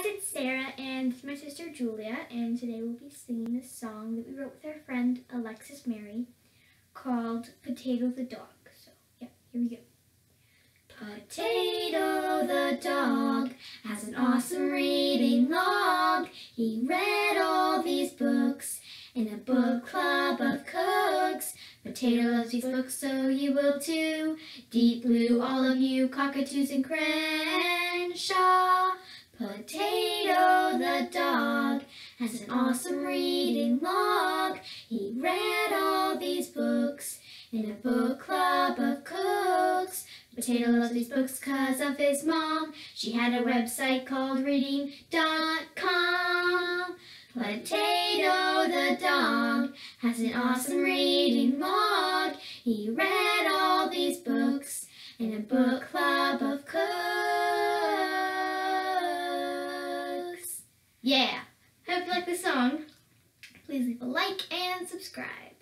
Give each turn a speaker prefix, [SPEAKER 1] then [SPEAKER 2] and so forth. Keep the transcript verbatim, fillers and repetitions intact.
[SPEAKER 1] guys, it's Sarah and it's my sister Julia, and today we'll be singing a song that we wrote with our friend Alexis Mary called Potato the Dog. So yeah, here we go. Potato the dog has an awesome reading log. He read all these books in a book club of cooks. Potato loves these books, so you will too. Deep Blue, all of you cockatoos and Crenshaw. Potato the dog has an awesome reading log. He read all these books in a book club of cooks. Potato loves these books 'cause of his mom. She had a website called reading dot com. Potato the dog has an awesome reading log. He read all these books in a book club of cooks. Yeah, hope you like the song. Please leave a like and subscribe.